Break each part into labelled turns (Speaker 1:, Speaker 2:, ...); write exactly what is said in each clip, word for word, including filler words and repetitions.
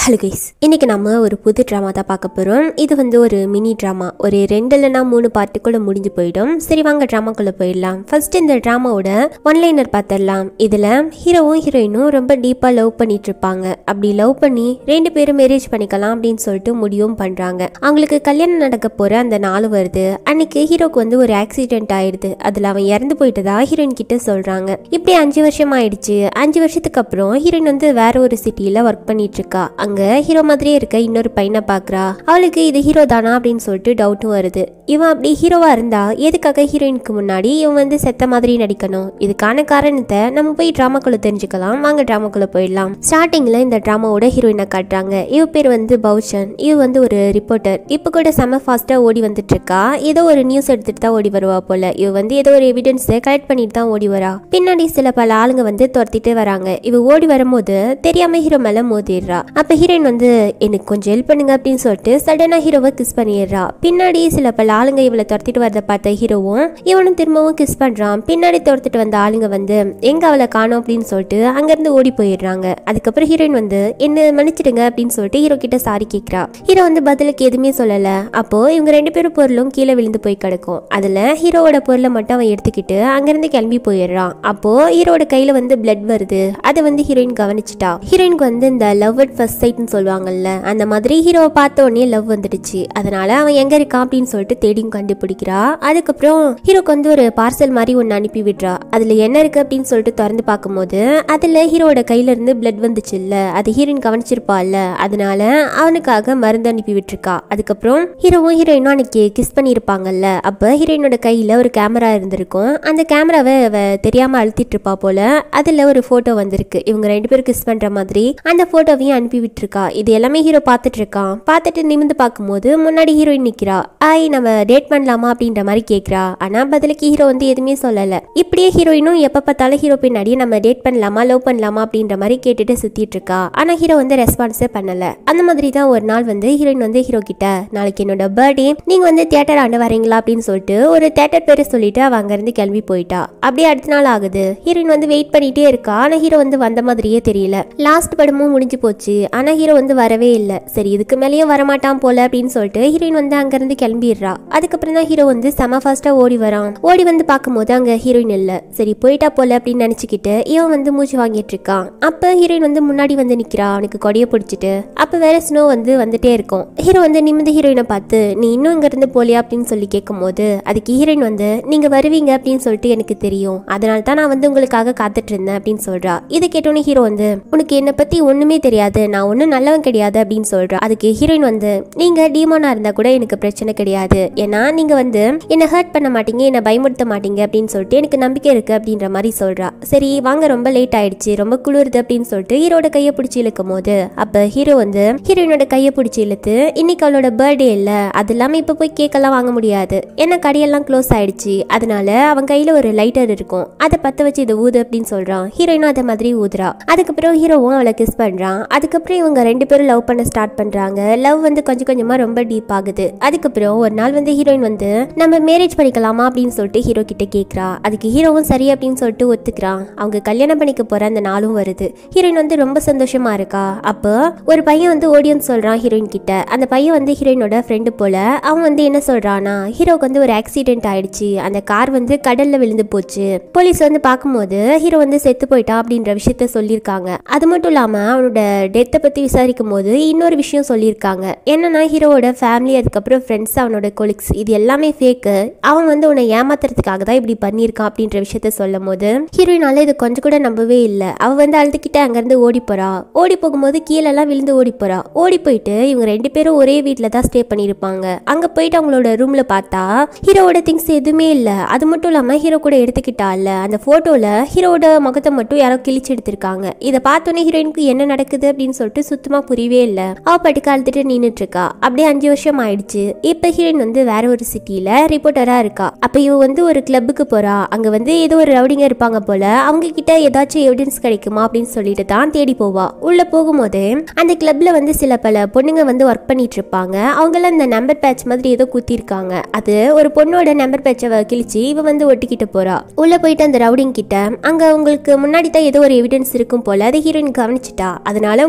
Speaker 1: Hello guys, இன்னைக்கு நம்ம ஒரு புது ட்ராமா தான் பார்க்க போகிறோம். இது வந்து ஒரு மினி ட்ராமா, ஒரு ரெண்டு இல்லைனா மூணு பார்ட்டுக்குள்ளே முடிஞ்சு போயிடும். சரி வாங்க ட்ராமாக்குள்ளே போயிடலாம். ஃபர்ஸ்ட் இந்த ட்ராமாவோட ஒன்லைனர் பார்த்துடலாம். இதில் ஹீரோவும் ஹீரோயினும் ரொம்ப டீப்பாக லவ் பண்ணிட்டு இருப்பாங்க. அப்படி லவ் பண்ணி ரெண்டு பேரும் மேரேஜ் பண்ணிக்கலாம் அப்படின்னு சொல்லிட்டு முடிவும் பண்ணுறாங்க. அவங்களுக்கு கல்யாணம் நடக்க போகிற அந்த நாள் வருது. அன்னைக்கு ஹீரோக்கு வந்து ஒரு ஆக்சிடென்ட் ஆயிடுது. அதில் அவன் இறந்து போயிட்டதா ஹீரோயின் கிட்ட சொல்கிறாங்க. இப்படி அஞ்சு வருஷம் ஆயிடுச்சு. அஞ்சு வருஷத்துக்கு அப்புறம் ஹீரோயின் வந்து வேற ஒரு சிட்டியில் ஒர்க் பண்ணிட்டு இருக்கா. அங்க ஹீரோ மாதிரியே இருக்க இன்னொரு பையனை பாக்குறா. அவளுக்கு இது ஹீரோ தானா அப்படின்னு சொல்லிட்டு டவுட்டும் வருது. இவன் அப்படி ஹீரோவா இருந்தா எதுக்காக ஹீரோயினுக்கு முன்னாடி இவன் வந்து செத்த மாதிரி நடிக்கணும்? இதுக்கான காரணத்தை நம்ம போய் டிராமாக்குள்ள தெரிஞ்சுக்கலாம். வாங்க டிராமாக்குள்ள போயிடலாம். ஸ்டார்டிங்ல இந்த டிராமாவோட ஹீரோயினை காட்டுறாங்க. இவ பேர் வந்து பௌச்சன். இவ வந்து ஒரு ரிப்போர்ட்டர். இப்ப கூட செம ஃபாஸ்டா ஓடி வந்துட்டு இருக்கா. ஏதோ ஒரு நியூஸ் எடுத்துட்டு தான் ஓடி வருவா போல. இவ வந்து ஏதோ ஒரு எவிடன்ஸை கலெக்ட் பண்ணிட்டு தான் ஓடி வரா. பின்னாடி சில பல ஆளுங்க வந்து துரத்திட்டு வராங்க. இவ ஓடி வரும்போது தெரியாம ஹீரோ மேல மோதிடுறா. அப்ப ஹீரோயின் வந்து எனக்கு கொஞ்சம் ஹெல்ப் பண்ணுங்க அப்படின்னு சொல்லிட்டு சடனா ஹீரோவை கிஸ் பண்ணிடுறா. பின்னாடி சில பல ஆளுங்க இவளை துரத்திட்டு வரத பார்த்த ஹீரோவும் இவனும் திரும்பவும் கிஸ் பண்றான். பின்னாடி துரத்திட்டு வந்த ஆளுங்க வந்து எங்க அவளை காணோம் அப்படின்னு சொல்லிட்டு அங்கிருந்து ஓடி போயிடுறாங்க. அதுக்கப்புறம் ஹீரோயின் வந்து என்ன மன்னிச்சிடுங்க அப்படின்னு சொல்லிட்டு ஹீரோ கிட்ட சாரி கேட்கிறா. ஹீரோ வந்து பதிலுக்கு எதுவுமே சொல்லல. அப்போ இவங்க ரெண்டு பேரும் பொருளும் கீழே விழுந்து போய் கிடக்கும். அதுல ஹீரோவோட பொருளை மட்டும் அவன் எடுத்துக்கிட்டு அங்கிருந்து கிளம்பி போயிடுறான். அப்போ ஹீரோட கையில வந்து பிளட் வருது. அதை வந்து ஹீரோயின் கவனிச்சுட்டா. ஹீரோயினுக்கு வந்து இந்த லவ் அட் ஃபர்ஸ்ட் சைட்னு சொல்லுவாங்கல்ல, அந்த மாதிரி ஹீரோவை பார்த்த உடனே லவ் வந்துடுச்சு. அதனால அவன் எங்க இருக்கான் அப்படின்னு சொல்லிட்டு தேடியும் கண்டுபிடிக்கிறா. அதுக்கப்புறம் ஹீரோக்கு வந்து ஒரு பார்சல் மாதிரி ஒன்னு அனுப்பி விடுறா. அதுல என்ன இருக்கு அப்படின்னு சொல்லிட்டு திறந்து பார்க்கும்போது அதுல ஹீரோட கையில இருந்து பிளட் வந்துச்சு இல்ல, அது ஹீரோயின் கவனிச்சிருப்பாள்ல, அதனால அவனுக்காக மருந்து அனுப்பி விட்டுருக்கா. அதுக்கப்புறம் ஹீரோவும் ஹீரோயினும் அன்னைக்கு கிஸ் பண்ணிருப்பாங்கல்ல, அப்ப ஹீரோயினோட கையில ஒரு கேமரா இருந்திருக்கும். அந்த கேமராவை அவ தெரியாம அழுத்திட்டு இருப்பா போல. அதுல ஒரு போட்டோ வந்திருக்கு. இவங்க ரெண்டு பேரும் கிஸ் பண்ற மாதிரி அந்த போட்டோவையும் அனுப்பி விட்டுருக்கா. இது எல்லாமே ஹீரோ பார்த்துட்டு இருக்கான். பார்த்துட்டு நிமிந்து பார்க்கும்போது முன்னாடி ஹீரோயின் நிக்கிறா. ஆய் நம்ம டேட் பண்ணலாமா அப்படின்ற மாதிரி கேட்கிறா. ஆனா பதிலுக்கு ஹீரோ வந்து எதுவுமே சொல்லல. இப்படியே ஹீரோயினும் எப்ப பார்த்தாலும் ஹீரோ பின்னாடியே நம்ம டேட் பண்ணலாமா லவ் பண்ணலாமா அப்படின்ற மாதிரி கேட்டுட்டு சுத்திட்டு இருக்கா. ஆனா ஹீரோ வந்து ரெஸ்பான்ஸே பண்ணல. அந்த மாதிரி தான் ஒரு நாள் வந்து ஹீரோயின் வந்து ஹீரோ கிட்ட நாளைக்கு என்னோட பர்த்டே, நீங்க வந்து தியேட்டர் ஆண்டு வரீங்களா அப்படின்னு சொல்லிட்டு ஒரு தியேட்டர் பேரை சொல்லிட்டு அவ அங்க இருந்து கிளம்பி போயிட்டா. அப்படியே அடுத்த நாள் ஆகுது. ஹீரோயின் வந்து வெயிட் பண்ணிட்டே இருக்கா. ஆனா ஹீரோ வந்து வந்த மாதிரியே தெரியல. லாஸ்ட் படமும் முடிஞ்சு போச்சு. ஆனா ஹீரோ வந்து வரவே இல்லை. சரி இதுக்கு மேலேயும் வரமாட்டான் போல அப்படின்னு சொல்லிட்டு ஹீரோயின் வந்து அங்கிருந்து கிளம்பிடுறா. அதுக்கப்புறம் தான் ஹீரோ வந்து செம ஃபாஸ்டா ஓடி வரான். ஓடி வந்து பார்க்கும்போது அங்க ஹீரோயின் இல்ல. சரி போயிட்டா போல அப்படின்னு நினைச்சுக்கிட்டு இவன் வந்து மூச்சு வாங்கிட்டு இருக்கான். அப்ப ஹீரோயின் வந்து முன்னாடி வந்து நிக்கிறா, அவனுக்கு கொடியை பிடிச்சிட்டு. அப்ப வேற ஸ்னோ வந்து வந்துட்டே இருக்கும். ஹீரோ வந்து நிமிந்து ஹீரோயினை பார்த்து நீ இன்னும் இங்க இருந்து போலியா அப்படின்னு சொல்லி கேட்கும் போது அதுக்கு ஹீரோயின் வந்து நீங்க வருவீங்க அப்படின்னு சொல்லிட்டு எனக்கு தெரியும், அதனால தான் நான் வந்து உங்களுக்காக காத்துட்டு இருந்தேன் அப்படின்னு சொல்றா. இதை கேட்டோன்னே ஹீரோ வந்து உனக்கு என்னை பத்தி ஒண்ணுமே தெரியாது, நான் ஒன்னும் நல்லவன் கிடையாது அப்படின்னு சொல்றா. அதுக்கு ஹீரோயின் வந்து நீங்க டீமோனா இருந்தா கூட எனக்கு பிரச்சனை கிடையாது, ஏன்னா நீங்க வந்து என்ன ஹர்ட் பண்ண மாட்டீங்க, என்ன பயமுறுத்த மாட்டீங்க அப்படின்னு சொல்லிட்டு எனக்கு நம்பிக்கை இருக்கு அப்படின்ற மாதிரி சொல்றா. சரி வாங்க ரொம்ப லேட் ஆயிடுச்சு, ரொம்ப குளிருது அப்படின்னு சொல்லிட்டு ஹீரோட கையை பிடிச்சி இழுக்கும் போது அப்ப ஹீரோ வந்து ஹீரோயினோட கையை பிடிச்சி இழுத்து இன்னைக்கு அவளோட பர்த்டே இல்ல, அது இல்லாம இப்ப போய் கேக் எல்லாம் வாங்க முடியாது, ஏன்னா கடையெல்லாம் க்ளோஸ் ஆயிடுச்சு, அதனால அவன் கையில ஒரு லைட்டர் இருக்கும், அதை பத்த வச்சு இதை ஊது அப்படின்னு சொல்றான். ஹீரோயினும் அதை மாதிரி ஊதுறா. அதுக்கப்புறம் ஹீரோவும் அவளை கிஸ் பண்றான். அதுக்கப்புறம் இவங்க ரெண்டு பேரும் லவ் பண்ண ஸ்டார்ட் பண்றாங்க. லவ் வந்து கொஞ்சம் கொஞ்சமா ரொம்ப டீப் ஆகுது. அதுக்கப்புறம் ஒரு நாள் வந்து ஹீரோயின் வந்து நம்ம மேரேஜ் பண்ணிக்கலாமா அப்படின்னு சொல்லிட்டு ஹீரோ கிட்ட கேட்கிறா. அதுக்கு ஹீரோவும் சரி அப்படின்னு சொல்லிட்டு ஒத்துக்கிறான். அவங்க கல்யாணம் பண்ணிக்க போற அந்த நாளும் வருது. ஹீரோயின் வந்து ரொம்ப சந்தோஷமா இருக்கா. அப்போ ஒரு பையன் வந்து ஓடியன்னு சொல்றான் ஹீரோயின் கிட்ட. அந்த பையன் வந்து ஹீரோயினோட ஃப்ரெண்டு போல. அவன் வந்து என்ன சொல்றானா, ஹீரோக்கு வந்து ஒரு ஆக்சிடென்ட் ஆயிடுச்சு, அந்த கார் வந்து கடல்ல விழுந்து போச்சு, போலீஸ் வந்து பார்க்கும்போது ஹீரோ வந்து செத்து போயிட்டா அப்படின்ற விஷயத்த சொல்லியிருக்காங்க. அது மட்டும் இல்லாம அவனோட டெத்தை பத்தி விசாரிக்கும் போது இன்னொரு விஷயம் சொல்லியிருக்காங்க. என்னன்னா ஹீரோவோட ஃபேமிலி, அதுக்கப்புறம் ஃப்ரெண்ட்ஸ், அவனோட கொலிக்ஸ், இது எல்லாமே ஃபேக்கு, அவன் வந்து உன்னை ஏமாத்துறதுக்காக தான் இப்படி பண்ணியிருக்கான் அப்படின்ற விஷயத்த சொல்லும் போது ஹீரோயினால இது கொஞ்சம் கூட நம்பவே இல்லை. அவ வந்து அழுதுகிட்ட அங்கிருந்து ஓடி போறா. ஓடி போகும்போது கீழெல்லாம் விழுந்து ஓடி போறா. ஓடி போயிட்டு இவங்க ரெண்டு பேரும் ஒரே வீட்டுல தான் ஸ்டே பண்ணிருப்பாங்க. அங்க போயிட்டு அவங்களோட ரூம்ல பார்த்தா ஹீரோவோட திங்ஸ் எதுவுமே இல்ல. அது மட்டும் இல்லாம ஹீரோ கூட எடுத்துக்கிட்டா இல்ல அந்த போட்டோல ஹீரோட முகத்தை மட்டும் யாரோ கிழிச்சு எடுத்திருக்காங்க. இதை பார்த்தோன்னே ஹீரோயினுக்கு என்ன நடக்குது அப்படின்னு சொல்லிட்டு சுத்தமா புரியவே இல்ல. அவ படுக்க அழுத்துட்டு நின்னுட்டு இருக்கா. அப்படியே அஞ்சு வருஷம் ஆயிடுச்சு. இப்ப ஹீரோயின் வந்து வேற ஒரு சிட்டில ரிப்போர்ட்டரா இருக்கா. அப்ப இவ வந்து ஒரு கிளப்புக்கு போறா. அங்க வந்து ஏதோ ஒரு ரவுடிங்க இருப்பாங்க போல. அவங்க கிட்ட ஏதாச்சும் எவிடன்ஸ் கிடைக்குமா அப்படின்னு சொல்லிட்டு தான் தேடி போவா. உள்ள போகும்போது அந்த கிளப்ல வந்து சில பல பொண்ணுங்க வந்து ஒர்க் பண்ணிட்டு இருப்பாங்க. அவங்கள இந்த நம்பர் பேட்ச் மாதிரி ஏதோ குத்தி இருக்காங்க. அது ஒரு பொண்ணோட நம்பர் பேட்சை கிழிச்சு இவ வந்து ஒட்டிக்கிட்டு போறா. உள்ள போயிட்டு அந்த ரவுடிங் கிட்ட அங்க உங்களுக்கு முன்னாடி தான் ஏதோ ஒரு எவிடன்ஸ் இருக்கும் போல அதை ஹீரோயின் கவனிச்சுட்டா. அதனால உங்களுக்கு ஃபுல்லா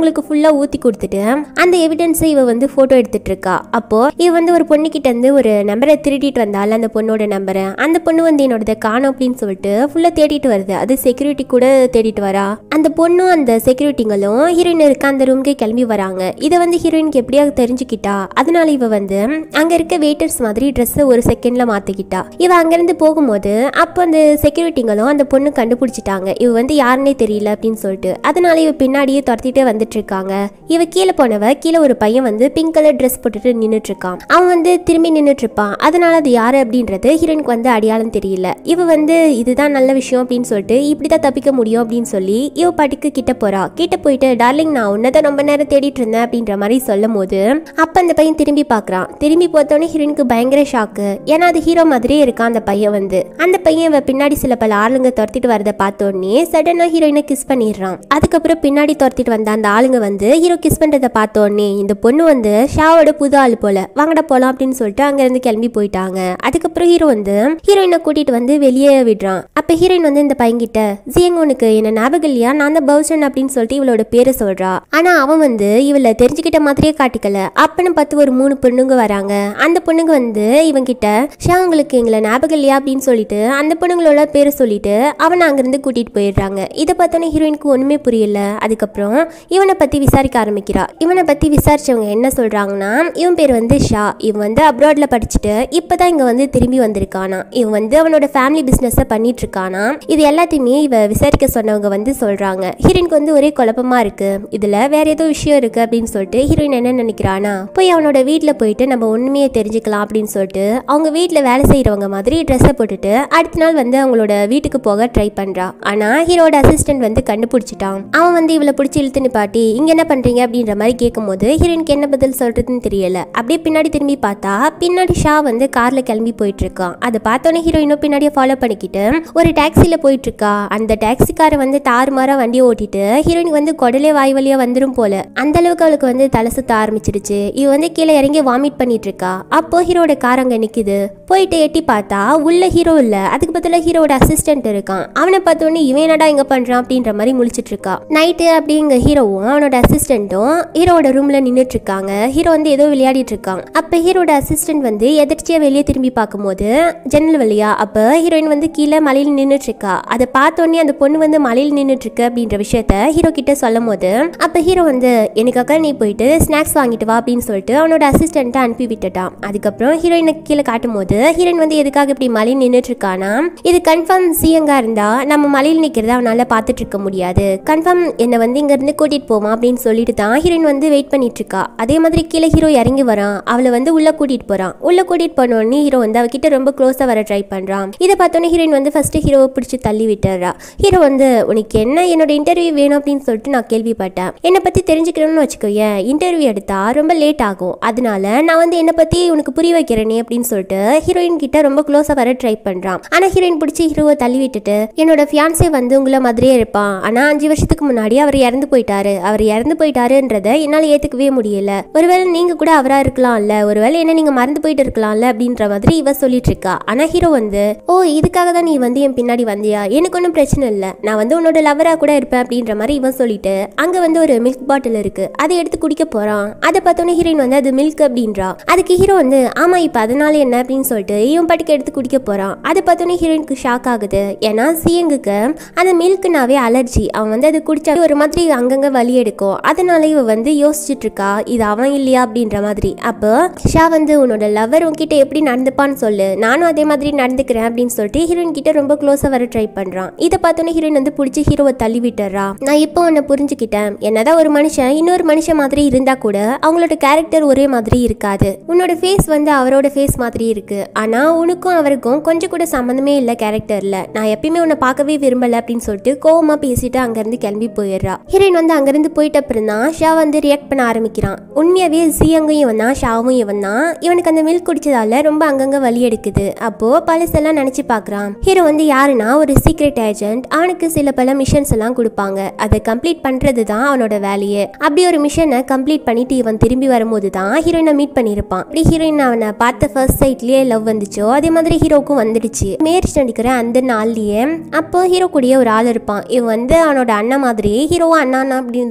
Speaker 1: ஃபுல்லா ஊத்தி கொடுத்துட்டு அந்த எவிடன்ஸை இவ வந்து போட்டோ எடுத்துட்டு இருக்கா. அப்போ இவ வந்து ஒரு பொண்ணு கிட்ட இருந்து ஒரு நம்பரை திருடிட்டு வந்தால, அந்த பொண்ணோட நம்பரை. அந்த பொண்ணு வந்து என்னோட காணோம் அப்படின்னு சொல்லிட்டு ஃபுல்லா தேடிட்டு வருது. அது செக்யூரிட்டி கூட தேடிட்டு வரா. அந்த பொண்ணும் அந்த செக்யூரிட்டிங்களும் ஹீரோயின் இருக்க அந்த ரூம்க்கு கிளம்பி வராங்க. இதை வந்து ஹீரோயினுக்கு எப்படியாவது தெரிஞ்சுக்கிட்டா. அதனால இவ வந்து அங்க இருக்க வெயிட்டர்ஸ் மாதிரி ட்ரெஸ் ஒரு செகண்ட்ல மாத்திக்கிட்டா. இவ அங்கிருந்து போகும்போது அப்போ அந்த செக்யூரிட்டிங்களும் அந்த பொண்ணு கண்டுபிடிச்சிட்டாங்க இவ வந்து யாருன்னே தெரியல அப்படின்னு சொல்லிட்டு. அதனால இவ பின்னாடியே துரத்திட்டே வந்துட்டு இருக்காங்க. இவ கீழே போனவ கீழே ஒரு பையன் வந்து பிங்க் கலர் ட்ரெஸ் போட்டுட்டு நின்னுட்டு இருக்கான். அவன் வந்து திரும்பி நின்னுட்டு இருப்பான். அதனால அது யாரு அப்படின்றது ஹீரோயினுக்கு வந்து அடையாளம் தெரியல. இவ வந்து இதுதான் நல்ல விஷயம் அப்படின்னு சொல்லிட்டு இப்படிதான் தப்பிக்க முடியும் அப்படின்னு சொல்லி இவ பாட்டுக்கு கிட்ட போறா. கிட்ட போயிட்டு டார்லிங் நான் உன்னதான் ரொம்ப நேரம் தேடிட்டு இருந்தேன் அப்படின்ற மாதிரி சொல்லும் போது அப்ப அந்த பையன் திரும்பி பாக்குறான். திரும்பி பார்த்தோன்னே ஹீரோயினுக்கு பயங்கர ஷாக்கு. ஏன்னா அது ஹீரோ மாதிரியே இருக்கான் அந்த பையன் வந்து. அந்த பையன் பின்னாடி சில பல ஆளுங்க துரத்திட்டு வரத பார்த்தோன்னே சடனா ஹீரோயினை கிஸ் பண்ணிடுறான். அதுக்கப்புறம் பின்னாடி துரத்திட்டு வந்த அந்த ஆளுங்க வந்து ஹீரோ கிஸ் பண்றதை பார்த்தோன்னே இந்த பொண்ணு வந்து ஷாவோட புது ஆளு போல வாங்கடா போலாம் அப்படின்னு சொல்லிட்டு அங்க இருந்து கிளம்பி போயிட்டாங்க. அதுக்கப்புறம் ஹீரோ வந்து ஹீரோயினை கூட்டிட்டு வந்து வெளியே விடுறான். அப்ப ஹீரோயின் வந்து இந்த பையன்கிட்ட ஜியங் உனக்கு என்ன ஞாபகம் இல்லையா, நான் தான் பவுசன் அப்படின்னு சொல்லிட்டு இவளோட பேரை சொல்றா. ஆனா அவன் வந்து இவளை தெரிஞ்சுக்கிட்ட மாதிரியே காட்டிக்கல. அப்பன்னு பார்த்து ஒரு மூணு பொண்ணுங்க வராங்க. அந்த பொண்ணுங்க வந்து இவன் கிட்ட ஷா உங்களுக்கு எங்களை ஞாபகம் இல்லையா அப்படின்னு சொல்லிட்டு அந்த பொண்ணுங்களோட பேரை சொல்லிட்டு அவனை அங்கிருந்து கூட்டிட்டு போயிடுறாங்க. இதை பார்த்தோன்னே ஹீரோயினுக்கு ஒண்ணுமே புரியல. அதுக்கப்புறம் இவனை பத்தி விசாரிக்க ஆரம்பிக்கிறா. இவனை பத்தி விசாரிச்சவங்க என்ன சொல்றாங்கன்னா இவன் பேர் வந்து ஷா. இவன் வந்து அப்ராட்ல படிச்சுட்டு இப்பதான் இங்க வந்து திரும்பி வந்திருக்கானா. இவன் வந்து அவனோட ஃபேமிலி பிசினஸ் பண்ணிட்டு இருக்கானா. இது எல்லாத்தையுமே இவ விசாரிக்க சொன்னவங்க வந்து சொல்றாங்க. ஹீரோயினுக்கு வந்து ஒரே குழப்பமா இருக்கு. இதுல வேற ஏதோ விஷயம் இருக்கு அப்படின்னு சொல்லிட்டு ஹீரோயின் என்ன நினைக்கிறானா போய் அவனோட வீட்டுல போயிட்டு நம்ம ஒண்ணுமே தெரிஞ்சுக்கலாம் அப்படின்னு சொல்லிட்டு அவங்க வீட்டுல வேலை செய்யறவங்க மாதிரி ட்ரெஸ்ஸை போட்டுட்டு அடுத்த நாள் வந்து அவங்களோட வீட்டுக்கு போக ட்ரை பண்றா. ஆனா ஹீரோட அசிஸ்டன்ட் வந்து கண்டுபிடிச்சிட்டான். அவன் வந்து இவளை பிடிச்சி இழுத்து நிப்பாட்டி இங்க என்ன பண்றீங்க அப்படின்ற மாதிரி கேட்கும் போது ஹீரோயினுக்கு என்ன பதில் சொல்றதுன்னு தெரியல. அப்படியே பின்னாடி திரும்பி பார்த்தா பின்னாடி ஷா வந்து கார்ல கிளம்பி போயிட்டு இருக்கான். அதை பார்த்தோன்னே ஹீரோயினும் பின்னாடியே ஃபாலோ பண்ணிக்கிட்டு ஒரு டாக்ஸில போயிட்டு இருக்கா. அந்த டாக்ஸிக்கார வந்து தாறுமாறா வண்டியை ஓட்டிட்டு ஹீரோயினுக்கு வந்து குடலே வாய் வழியா வந்துடும் போல. அந்த அளவுக்கு அவளுக்கு வந்து தலை சுத்த ஆரம்பிச்சிருச்சு. இவ வந்து கீழே இறங்கி வாமிட் பண்ணிட்டு இருக்கா. அப்போ ஹீரோட கார் அங்க நிக்குது. போயிட்டு எட்டி பார்த்தா உள்ள ஹீரோ இல்ல, அதுக்கு பதிலா ஹீரோட அசிஸ்டன்ட் இருக்கான். அவனை பார்த்தோன்னே இவன் என்னடா இங்க பண்றான் அப்படின்ற மாதிரி முழிச்சிட்டு இருக்கா. நைட்டு அப்படிங்க ஹீரோவும் அவனோட அசிஸ்டன்ட்டும் ஹீரோட ரூம்ல நின்னுட்டு இருக்காங்க. ஹீரோ வந்து ஏதோ விளையாடிட்டு இருக்கான். அப்ப ஹீரோட அசிஸ்டன்ட் வந்து எதிர்ச்சியா வெளியே திரும்பி பார்க்கும்போது ஜன்னல் வழியா அப்ப ஹீரோயின் வந்து கீழே மலையில நின்னுட்டு இருக்கா. அதை பார்த்தோன்னே அந்த பொண்ணு வந்து மலையில நின்னுட்டு இருக்கு அப்படின்ற விஷயத்த ஹீரோ கிட்ட சொல்லும் போது அப்ப ஹீரோ வந்து எனக்காக நீ போயிட்டு ஸ்நாக்ஸ் வாங்கிட்டு வா அப்படின்னு சொல்லிட்டு அவனோட அசிஸ்டன்ட்டை அனுப்பி விட்டுட்டான். அதுக்கப்புறம் ஹீரோயினுக்கு கீழே காட்டும் போது ஹீரோயின் வந்து எதுக்காக இப்படி மலையில் நின்னுட்டு இருக்கானா இது கன்ஃபார்ம் சியங்கா இருந்தா நம்ம மலையில் நிக்கிறத அவனால பாத்துட்டு இருக்க முடியாது. கன்ஃபார்ம் என்ன வந்து இங்க இருந்து கூட்டிட்டு போவான் அப்படின்னு சொல்லிட்டு தான் ஹீரோயின் வந்து வெயிட் பண்ணிட்டு இருக்கா. அதே மாதிரி கீழே ஹீரோ இறங்கி வரான். அவளை வந்து உள்ள கூட்டிட்டு போறான். உள்ள கூட்டிட்டு போனோடனே ஹீரோ வந்து அவகிட்ட ரொம்ப க்ளோஸா வர ட்ரை பண்றான். இதை பார்த்தோன்னே ஹீரோயின் வந்து ஃபர்ஸ்ட் ஹீரோவை பிடிச்சி தள்ளி விட்டுறா. ஹீரோ வந்து உனக்கு என்ன என்னோட இன்டர்வியூ வேணும் அப்படின்னு சொல்லிட்டு நான் கேள்விப்பட்டேன். என்னை பத்தி தெரிஞ்சுக்கணும்னு வச்சுக்கோயேன், இன்டர்வியூ எடுத்தா ரொம்ப லேட் ஆகும். அதனால நான் வந்து என்னை பத்தி உனக்கு புரிய வைக்கிறேனே அப்படின்னு சொல்லிட்டு ஹீரோயின் கிட்ட ரொம்ப க்ளோஸா வர ட்ரை பண்றான். ஆனா ஹீரோயின் பிடிச்சி ஹீரோவை தள்ளி விட்டுட்டு என்னோட ஃபியான்சே வந்து உங்களை மாதிரியே இருப்பான். ஆனா அஞ்சு வருஷத்துக்கு முன்னாடி அவர் இறந்து போயிட்டாரு. அவர் இறந்து போயிட்டாருன்றத என்னால ஏத்துக்கவே முடியல. ஒருவேளை நீங்க கூட அவரா இருக்கலாம்ல, ஒருவேளை என்ன நீங்க மறந்து போயிட்டு இருக்கலாம்ல அப்படின்ற மாதிரி இவ சொல்லிட்டு இருக்கா. ஆனா ஹீரோ வந்து ஓ இதுக்காக தான் நீ வந்து என் பின்னாடி வந்தியா, எனக்கு ஒன்றும் பிரச்சனை இல்லை, நான் வந்து உன்னோட லவரா கூட இருப்பேன் அப்படின்ற மாதிரி இவன் சொல்லிட்டு அங்க வந்து ஒரு மில்க் பாட்டில் இருக்கு, அதை எடுத்து குடிக்க போறான். அதை பார்த்தோன்னே ஹீரோயின் வந்து அது மில்க் அப்படின்றா. அதுக்கு ஹீரோ வந்து ஆமா இப்ப அதனால என்ன அப்படின்னு சொல்லிட்டு இவன் பாட்டுக்கு எடுத்து குடிக்க போறான். அதை பார்த்தோன்னே ஹீரோயினுக்கு ஷாக் ஆகுது. ஏன்னா சியங்குக்கு அந்த மில்க்னாவே அலர்ஜி. அவன் வந்து அது குடிச்சா ஒரு மாதிரி அங்கங்க வலி எடுக்கும். அதனால இவ வந்து யோசிச்சுட்டு இருக்கா இது அவன் இல்லையா அப்படின்ற மாதிரி. அப்போ ஷா வந்து உன்னோட லவர் உன்கிட்ட எப்படி நடந்துப்பான்னு சொல்லு, நானும் அதே மாதிரி நடந்துக்கிறேன் அப்படின்னு சொல்லிட்டு ஹீரோயின் கிட்ட ரொம்ப க்ளோஸா வர ட்ரை பண்றான். இதை பார்த்தோன்னே ஹீரோயின் வந்து பிடிச்சி ஹீரோவை தள்ளி விட்டுறா. நான் இப்போ உன்னை புரிஞ்சுக்கிட்டேன், என்னதான் ஒரு மனுஷன் இன்னொரு மனுஷன் மாதிரி இருந்தா கூட அவங்களோட கேரக்டர் ஒரே மாதிரி இருக்காது. உன்னோட ஃபேஸ் வந்து அவரோட ஃபேஸ் மாதிரி இருக்கு, ஆனா உனக்கும் அவருக்கும் கொஞ்சம் கூட சம்மந்தமே இல்லை கேரக்டர்ல. நான் எப்பயுமே உன்னை பார்க்கவே விரும்பல அப்படின்னு சொல்லிட்டு கோவமா பேசிட்டு அங்கிருந்து கிளம்பி போயிடுறா. ஹீரோயின் வந்து அங்கிருந்து போயிட்ட அப்புறம் தான் ஷா வந்து ரியாக்ட் பண்ண ஆரம்பிக்கிறான். உண்மையாவே சியங்கும் இவன் தான், ஷாவும் இவன் தான். இவனுக்கு அந்த மில்க் குடிச்சதால ரொம்ப அங்கங்க வலி எடுக்குது. அப்போ பழசெல்லாம் நினைச்சு பாக்குறான். ஹீரோ வந்து யாருன்னா ஒரு சீக்ரெட் ஏஜென்ட். அவனுக்கு சில பல மிஷன்ஸ் எல்லாம் கொடுப்பாங்க, அதை கம்ப்ளீட் பண்றது தான் அவனோட வேலையே. அப்படி ஒரு மிஷனை கம்ப்ளீட் பண்ணிட்டு இவன் திரும்பி வரும்போது தான் ஹீரோயினை மீட் பண்ணிருப்பான். அப்படி ஹீரோயின் அவனை பார்த்த ஃபர்ஸ்ட் சைட்லயே லவ் வந்துச்சோ அதே மாதிரி ஹீரோக்கும் வந்துடுச்சு. மேரேஜ் நடிக்கிற அந்த நாள்லயே அப்போ ஹீரோ கூடிய ஒரு ஆள் இருப்பான். இவன் வந்து அவனோட அண்ணன் மாதிரி ஹீரோவும் அண்ணா அப்படின்னு தான் சொல்லி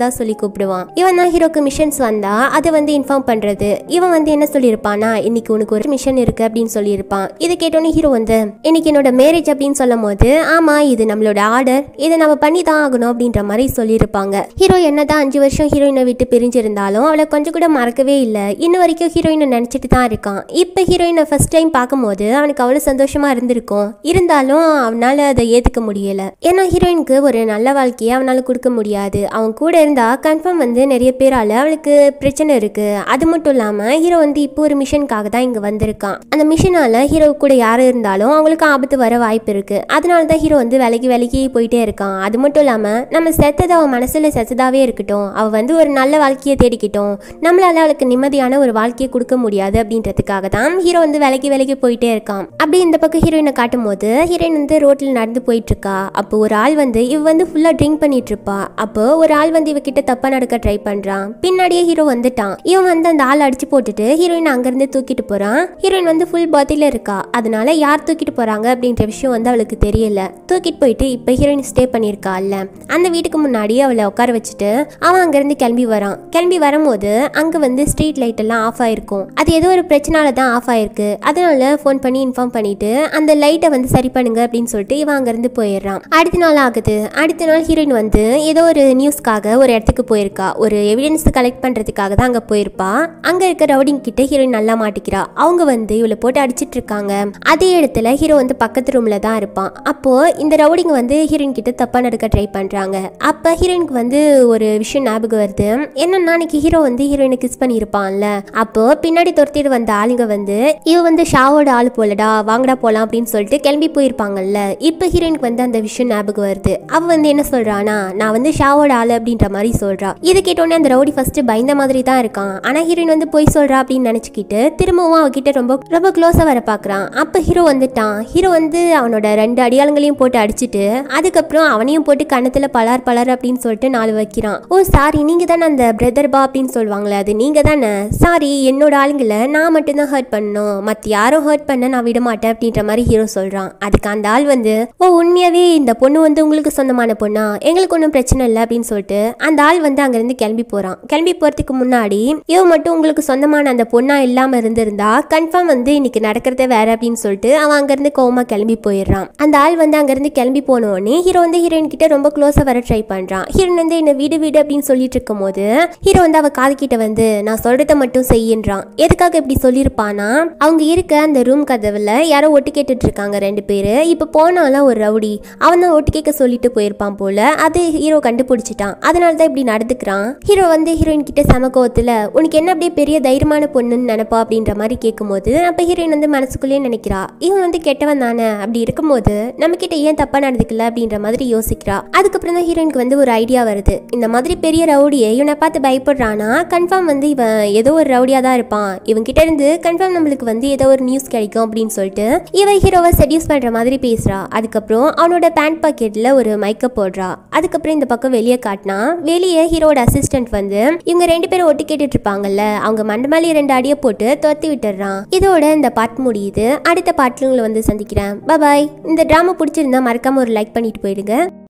Speaker 1: கூப்பிடுவான். இவன் தான் ஹீரோக்கு மிஷன்ஸ் வந்தா அதை வந்து இன்ஃபார்ம் பண்றது. இவன் வந்து என்ன சொல்லியிருப்பானா, இன்னைக்கு உனக்கு ஒரு மிஷன் இருக்கு அப்படின்னு சொல்லியிருப்பான். இதை கேட்டோன்னே ஹீரோ வந்து இன்னைக்கு என்னோட மேரேஜ் அப்படின்னு சொல்லும் போது ஆமா இது நம்மளோட ஆர்டர், இதை நம்ம பண்ணி தான் ஆகணும் அப்படின்ற மாதிரி சொல்லியிருப்பாங்க. ஹீரோ என்னதான் அஞ்சு வருஷம் ஹீரோயினை விட்டு பிரிஞ்சிருந்தாலும் அவளை கொஞ்சம் கூட மறக்கவே இல்லை. இன்ன வரைக்கும் ஹீரோயினை நினைச்சிட்டு தான் இருக்கான். இப்ப ஹீரோயினை ஃபர்ஸ்ட் டைம் பார்க்கும்போது அவனுக்கு அவ்வளவு சந்தோஷமா இருந்திருக்கும். இருந்தாலும் அவனால அதை ஏத்துக்க முடியல. ஏன்னா ஹீரோயினுக்கு ஒரு நல்ல வாழ்க்கையை அவனால கொடுக்க முடியாது. அவன் கூட இருந்தா கன்ஃபார்ம் வந்து நிறைய பேரால அவளுக்கு பிரச்சனை இருக்கு. அது மட்டும் இல்லாம ஹீரோ வந்து இப்போ ஒரு மிஷனுக்காக தான் இங்க வந்திருக்கான். அந்த மிஷனால ஹீரோ கூட யாரும் இருந்தாலும் அவங்களுக்கு ஆபத்து வர வாய்ப்பு இருக்கு. அதனாலதான் ஹீரோ வந்து விலகி விலகி போயிட்டே இருக்கான். அது மட்டும் இல்லாம நம்ம செத்தது அவன் மனசுல செத்ததாவே இருக்கட்டும், அவ வந்து ஒரு நல்ல வாழ்க்கையை தேடிக்கிட்டோம், நம்மளால அவளுக்கு நிம்மதியான ஒரு வாழ்க்கையை கொடுக்க முடியாது அப்படின்றதுக்காக தான் ஹீரோ வந்து விலகி விலகி போயிட்டே இருக்கான். அப்படி இந்த பக்கம் ஹீரோயினை காட்டும் போது ஹீரோயின் வந்து ரோட்ல நடந்து போயிட்டு இருக்கா. அப்போ ஒரு ஆள் வந்து இவ வந்து ஃபுல்லா ட்ரிங்க் பண்ணிட்டு இருப்பா. அப்போ ஒரு ஆள் வந்து இவகிட்ட தப்பா நடக்க ட்ரை பண்றான். பின்னாடியே ஹீரோ வந்துட்டான். இவன் வந்து அந்த ஆள் அடிச்சு போட்டுட்டு ஹீரோயின் அங்கிருந்து தூக்கிட்டு போறான். ஹீரோயின் வந்து ஃபுல் பாத்தில இருக்கா. அதனால யார் தூக்கிட்டு போறாங்க அப்படின்ற விஷயம் வந்து அவளுக்கு தெரியல. தூக்கிட்டு போயிட்டு இப்ப ஹீரோயின் ஸ்டே பண்ணிருக்காள்ல அந்த வீட்டுக்கு முன்னாடி அவளை உட்கார வச்சுட்டு அவன் அங்கிருந்து கிளம்பி வரான். கிளம்பி வரும்போது அங்க வந்து ஸ்ட்ரீட் லைட் எல்லாம் ஆஃப் ஆயிருக்கும். அது ஏதோ ஒரு பிரச்சனால தான் ஆஃப் ஆயிருக்கு. அதனால போன் பண்ணி இன்ஃபார்ம் பண்ணிட்டு அந்த லைட்டை வந்து சரி பண்ணுங்க அப்படின்னு சொல்லிட்டு இவன் அங்கிருந்து போயிடுறான். அடுத்த நாள் ஆகுது. அடுத்த நாள் ஹீரோயின் வந்து ஏதோ ஒரு நியூஸ்க்காக ஒரு இடத்துக்கு போயிருக்கா. ஒரு எவிடன்ஸ் கலெக்ட் பண்றதுக்காக தான் அங்க போயிருப்பா. அங்க இருக்க ரவுடிங் கிட்ட ஹீரோயின் நல்லா மாட்டிக்கிறா. அவங்க வந்து இவளை போட்டு அடிச்சிட்டு இருக்காங்க. அதே இடத்துல ஹீரோ வந்து பக்கத்து ரூம்ல தான் இருப்பான். அப்போ இந்த ரவுடிங் வந்து ஹீரோயின் கிட்ட தப்பா நடக்க ட்ரை பண்றாங்க. அப்ப ஹீரோயினுக்கு வந்து ஒரு விஷயம் ஞாபகம் வருது. என்னன்னா அன்னைக்கு ஹீரோ வந்து ஹீரோயினை கிஸ் பண்ணிருப்பான்ல, அப்போ பின்னாடி துரத்திட்டு வந்த ஆளுங்க வந்து இவ வந்து ஷாவோட ஆளு போலடா, வாங்கடா போலாம் அப்படின்னு சொல்லிட்டு கிளம்பி போயிருப்பாங்கல்ல. இப்ப ஹீரோயினுக்கு வந்து அந்த விஷயம் ஞாபகம் வருது. அவ வந்து என்ன சொல்றானா, நான் வந்து ஷாவோட ஆளு அப்படின்ற மாதிரி சொல்றா. இதை கேட்டோன்னே அந்த ரவுடி ஃபர்ஸ்ட் பயந்த மாதிரி தான் இருக்கான். ஆனா ஹீரோயின் வந்து போய் சொல்றா அப்படின்னு நினைச்சுக்கிட்டு திரும்பவும் அவகிட்ட ரொம்ப ரொம்ப க்ளோஸா வர பாக்குறான். அப்ப ஹீரோ வந்துட்டான். ஹீரோ வந்து அவனோட ரெண்டு அடியாளங்களையும் போட்டு அடிச்சுட்டு அதுக்கப்புறம் அவனையும் போட்டு கணத்துல பலார் பலார் அப்படின்னு சொல்லிட்டு நாலு வைக்கிறான். ஓ சாரி, நீங்க தானே அந்த பிரதர் பா அப்படின்னு சொல்லுவாங்களே, அது நீங்க தானே. சாரி, என்னோட ஆளுங்களை நான் மட்டும் தான் ஹர்ட் பண்ணணும், மத்த யாரும் ஹர்ட் பண்ண நான் விட மாட்டேன் அப்படின்ற மாதிரி ஹீரோ சொல்றான். அதுக்கு அந்த ஆள் வந்து ஓ உண்மையாவே இந்த பொண்ணு வந்து உங்களுக்கு சொந்தமான பொண்ணா, எங்களுக்கு ஒன்றும் பிரச்சனை இல்லை அப்படின்னு சொல்லிட்டு அந்த ஆள் வந்து அங்கிருந்து கிளம்பி போறான். கிளம்பி போறதுக்கு முன்னாடி இவ மட்டும் உங்களுக்கு சொந்தமான அந்த பொண்ணா இல்லாம இருந்திருந்தா கன்ஃபார்ம் வந்து இன்னைக்கு நடக்கிறத வேற அப்படின்னு சொல்லிட்டு அவன் அங்கிருந்து கோவமா கிளம்பி போயிடுறான். அந்த ஆள் வந்து அங்கிருந்து கிளம்பி போனோடனே ஹீரோ வந்து ஹீரோயின் கிட்ட ரொம்ப க்ளோஸா வர ட்ரை பண்றான். ஹீரோயின் வந்து என்ன வீடு வீடு அப்படின்னு சொல்லிட்டு இருக்கும் போது ஹீரோ வந்து அவ காது கிட்ட வந்து நான் சொல்றத மட்டும் செய்யன்றான். எதுக்காக இப்படி சொல்லியிருப்பானா, அவங்க இருக்க அந்த ரூம் கதவுல யாரோ ஒட்டு கேட்டுட்டு இருக்காங்க ரெண்டு பேரு. இப்ப போனாலும் ஒரு ரவுடி அவன் தான் ஒட்டு கேட்க சொல்லிட்டு போயிருப்பான் போல. அது ஹீரோ கண்டுபிடிச்சிட்டான். அதனாலதான் இப்படி நடந்துக்கிறான். ஹீரோ வந்து ஹீரோயின் கிட்ட சம கோவத்துல உனக்கு என்ன அப்படியே பெரிய தைரியமான பொண்ணுன்னு நினைப்பா அப்படின்ற மாதிரி கேட்கும் போது அப்ப ஹீரோயின் வந்து மனசுக்குள்ளேயே நினைக்கிறா, இவன் வந்து கெட்டவன் தானே, அப்படி இருக்கும்போது நம்ம கிட்ட ஏன் தப்பா நடந்துக்கல அப்படின்ற மாதிரி யோசிக்கிறா. அதுக்கப்புறம் தான் ஹீரோயினுக்கு வந்து ஒரு ஐடியா வருது. இந்த மாதிரி பெரிய ரவுடியை இவனை பார்த்து பயப்படுறானா கன்ஃபார்ம் வந்து இவன் ஏதோ ஒரு ரவுடியா தான் இருப்பான், இவன் கிட்ட இருந்து கன்ஃபார்ம் நம்மளுக்கு வந்து ஏதோ ஒரு நியூஸ் கிடைக்கும் அப்படின்னு சொல்லிட்டு இவன் ஹீரோவை செடியூஸ் பண்ற மாதிரி பேசுறா. அதுக்கப்புறம் அவனோட பேண்ட் பாக்கெட்ல ஒரு மைக்கப் போடுறா. அதுக்கப்புறம் இந்த பக்கம் வெளியே காட்டினா வெளியே ஹீரோட அசிஸ்டன்ட் வந்து இவங்க ரெண்டு பேரும் ஒட்டு கேட்டுட்டு இருப்பாங்கல்ல, அவங்க மண்டமாலி ரெண்டு அடியை போட்டு துரத்தி விட்டுறான். இதோட இந்த பாட் முடியுது. அடுத்த பாட்டுல உங்களை வந்து சந்திக்கிறேன். பாய். இந்த டிராமா பிடிச்சிருந்தா மறக்காம ஒரு லைக் பண்ணிட்டு போயிடுங்க.